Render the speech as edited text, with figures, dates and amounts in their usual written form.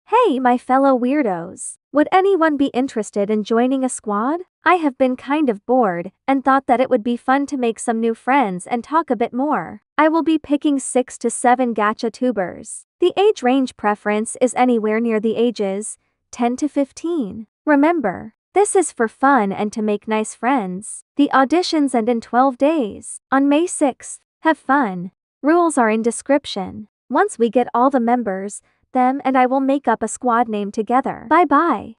Hey, my fellow weirdos. Would anyone be interested in joining a squad? I have been kind of bored and thought that it would be fun to make some new friends and talk a bit more. I will be picking 6 to 7 gacha tubers. The age range preference is anywhere near the ages 10 to 15. Remember, this is for fun and to make nice friends. The auditions end in 12 days, on May 6th. Have fun. Rules are in description. Once we get all the members, them and I will make up a squad name together. Bye bye.